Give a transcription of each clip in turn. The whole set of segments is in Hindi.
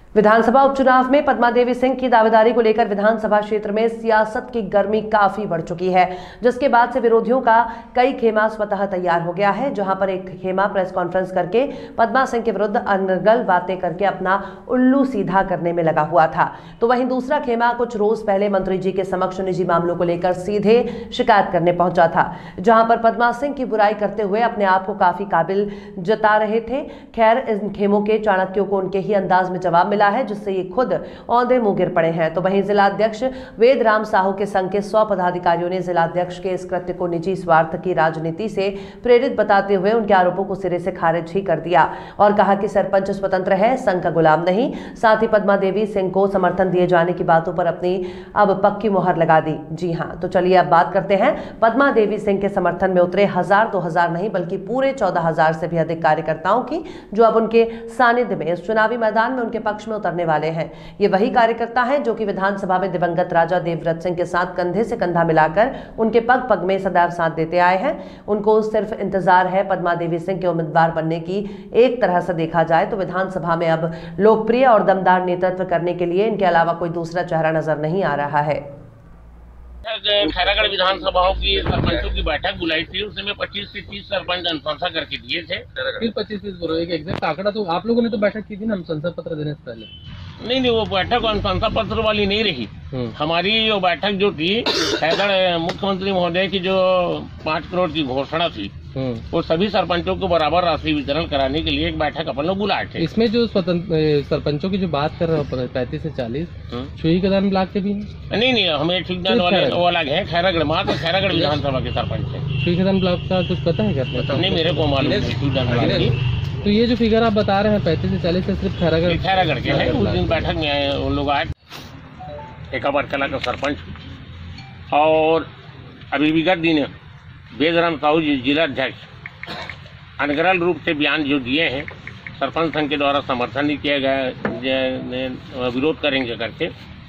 विधानसभा उपचुनाव में पद्मा देवी सिंह की दावेदारी को लेकर विधानसभा क्षेत्र में सियासत की गर्मी काफी बढ़ चुकी है, जिसके बाद से विरोधियों का कई खेमा स्वतः तैयार हो गया है। जहां पर एक खेमा प्रेस कॉन्फ्रेंस करके पद्मा सिंह के विरुद्ध अनर्गल बातें करके अपना उल्लू सीधा करने में लगा हुआ था, तो वहीं दूसरा खेमा कुछ रोज पहले मंत्री जी के समक्ष निजी मामलों को लेकर सीधे शिकायत करने पहुंचा था, जहां पर पद्मा सिंह की बुराई करते हुए अपने आप को काफी काबिल जता रहे थे। खैर, इन खेमों के चाणक्यों को उनके ही अंदाज में जवाब मिला है, जिससे ये खुद औंधे मुंह गिर पड़े हैं। तो वहीं जिलाध्यक्ष वेदराम साहू के संघ के 100 पदाधिकारियों ने जिलाध्यक्ष के इस कृत्य को निजी स्वार्थ की राजनीति से प्रेरित बताते हुए उनके आरोपों को सिरे से खारिज ही कर दिया और कहा कि सरपंच स्वतंत्र है, संघ का गुलाम नहीं। साथ ही पद्मा देवी सिंह को समर्थन दिए जाने की बातों पर अपनी अब पक्की मुहर लगा दी। जी हां, तो चलिए अब बात करते हैं पद्मा देवी सिंह के समर्थन में उतरे 1000-2000 नहीं बल्कि पूरे 14,000 से भी अधिक कार्यकर्ताओं की, जो अब उनके सानिध्य में इस चुनावी मैदान में उनके पक्ष में उतरने वाले हैं। ये वही कार्यकर्ता हैं जो कि विधानसभा में दिवंगत राजा देवव्रत सिंह के साथ कंधे से कंधा मिलाकर उनके पग पग में सदैव साथ देते आए हैं। उनको सिर्फ इंतजार है पद्मा देवी सिंह के उम्मीदवार बनने की। एक तरह से देखा जाए तो विधानसभा में अब लोकप्रिय और दमदार नेतृत्व करने के लिए इनके अलावा कोई दूसरा चेहरा नजर नहीं आ रहा है। खैरागढ़ विधानसभाओं की सरपंचों की बैठक बुलाई थी, उसमें 25 से 30 सरपंच अनुशंसा करके दिए थे। फिर 25-30 बोलो, एक एग्जैक्ट आंकड़ा तो आप लोगों ने तो बैठक की थी ना अनुशंसा पत्र देने से पहले? नहीं, वो बैठक अनुशंसा पत्र वाली नहीं रही। हमारी जो बैठक जो थी, खैरागढ़ मुख्यमंत्री महोदय की जो 5 करोड़ की घोषणा थी, वो सभी सरपंचों को बराबर राशि वितरण कराने के लिए एक बैठक अपन लोग बुलाए थे। इसमें जो सरपंचों की जो बात कर रहे हो 35 से 40 छुई कदान ब्लॉक के भी नहीं, हमें छुईकदान वाले वो अलग है। खैरागढ़ मात्र खैरागढ़ विधानसभा के सरपंच है। छुई कदान ब्लॉक का कुछ पता है क्या? नहीं, मेरे को मालूम है छुईकदान वाले। तो ये जो फिगर आप बता रहे हैं 35 से 40 से सिर्फ खैरागढ़ के है। उस दिन बैठक में आए उन लोग आए, एकाबाद कला का सरपंच और अभी विगत दिन वेदराम साहू जी जिलाध्यक्ष अनगरल रूप से बयान जो दिए हैं, सरपंच संघ के द्वारा समर्थन नहीं किया गया, विरोध करेंगे करके।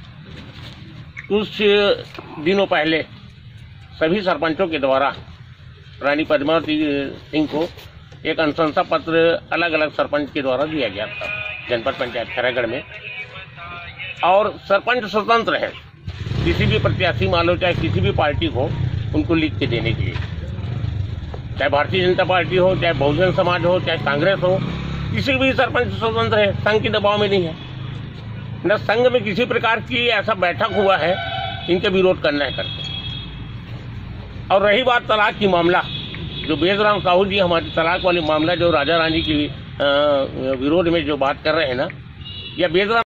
कुछ दिनों पहले सभी सरपंचों के द्वारा रानी पद्मावती सिंह को एक अनुशंसा पत्र अलग अलग सरपंच के द्वारा दिया गया था जनपद पंचायत खैरागढ़ में। और सरपंच स्वतंत्र है, किसी भी प्रत्याशी मान लो, चाहे किसी भी पार्टी हो, उनको लिख के देने के लिए, चाहे भारतीय जनता पार्टी हो, चाहे बहुजन समाज हो, चाहे कांग्रेस हो, किसी भी सरपंच स्वतंत्र है, संघ के दबाव में नहीं है। न संघ में किसी प्रकार की ऐसा बैठक हुआ है इनके विरोध करना है करके। और रही बात तलाक की मामला, जो वेदराम साहू जी हमारे तलाक वाली मामला जो राजा रानी की विरोध में जो बात कर रहे हैं ना, या वेदराम